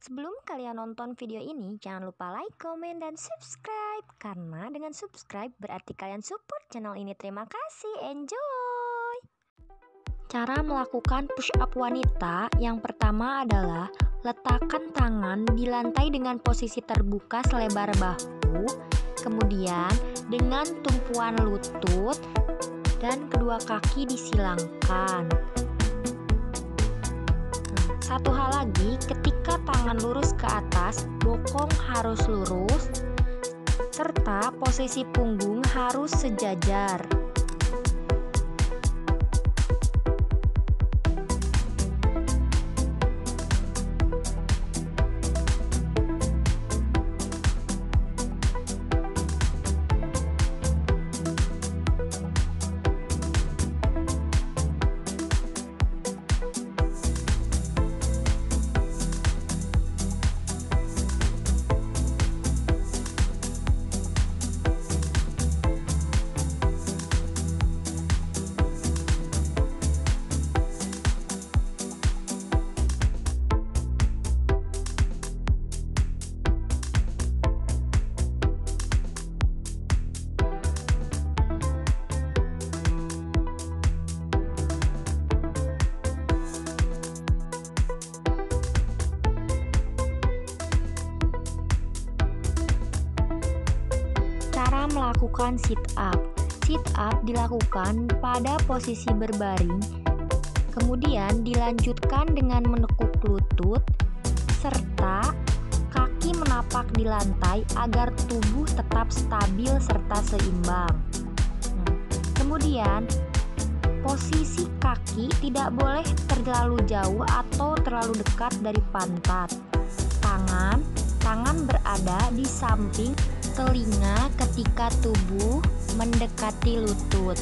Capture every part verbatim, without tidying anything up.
Sebelum kalian nonton video ini, jangan lupa like, komen, dan subscribe. Karena dengan subscribe berarti kalian support channel ini. Terima kasih, enjoy! Cara melakukan push up wanita yang pertama adalah letakkan tangan di lantai dengan posisi terbuka selebar bahu, kemudian dengan tumpuan lutut dan kedua kaki disilangkan. Satu hal lagi, ketika tangan lurus ke atas, bokong harus lurus, serta posisi punggung harus sejajar. Melakukan sit up. Sit up dilakukan pada posisi berbaring, kemudian dilanjutkan dengan menekuk lutut serta kaki menapak di lantai agar tubuh tetap stabil serta seimbang. Nah, kemudian posisi kaki tidak boleh terlalu jauh atau terlalu dekat dari pantat. Tangan, tangan berada di samping telinga ketika tubuh mendekati lutut.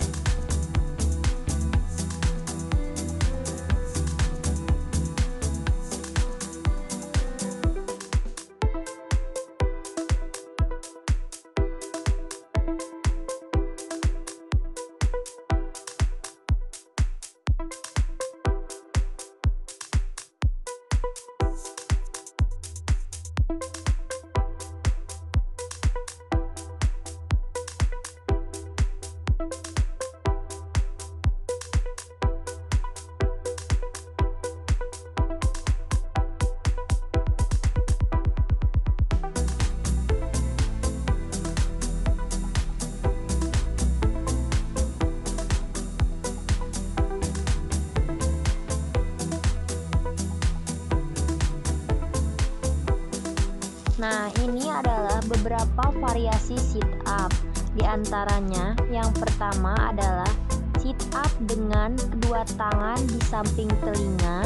Nah, ini adalah beberapa variasi sit up. Di antaranya, yang pertama adalah sit up dengan kedua tangan di samping telinga.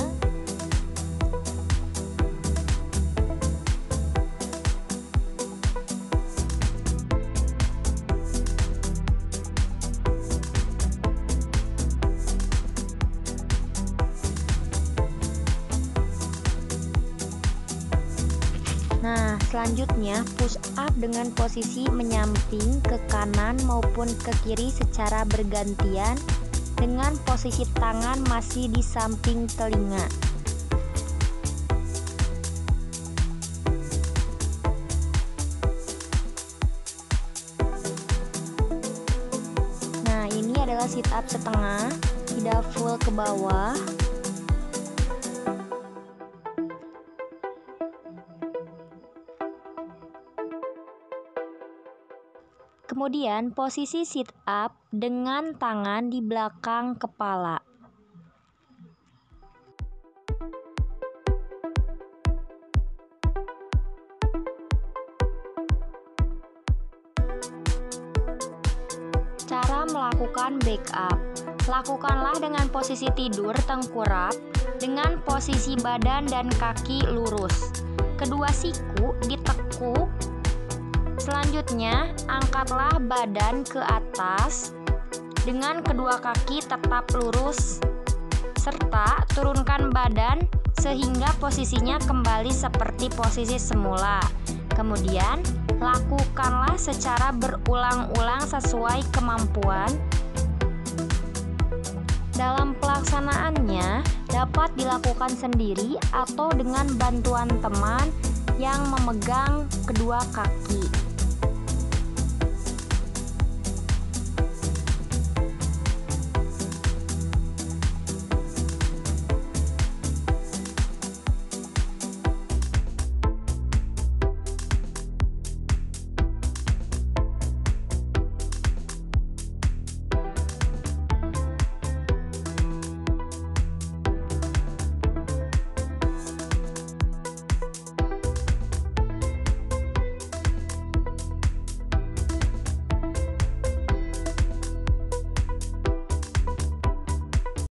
Nah, selanjutnya push up dengan posisi menyamping ke kanan maupun ke kiri secara bergantian dengan posisi tangan masih di samping telinga. Nah, ini adalah sit up setengah, tidak full ke bawah. Kemudian posisi sit up dengan tangan di belakang kepala. Cara melakukan back up. Lakukanlah dengan posisi tidur tengkurap dengan posisi badan dan kaki lurus. Kedua siku ditekuk. Selanjutnya, angkatlah badan ke atas dengan kedua kaki tetap lurus, serta turunkan badan sehingga posisinya kembali seperti posisi semula. Kemudian, lakukanlah secara berulang-ulang sesuai kemampuan. Dalam pelaksanaannya, dapat dilakukan sendiri atau dengan bantuan teman yang memegang kedua kaki.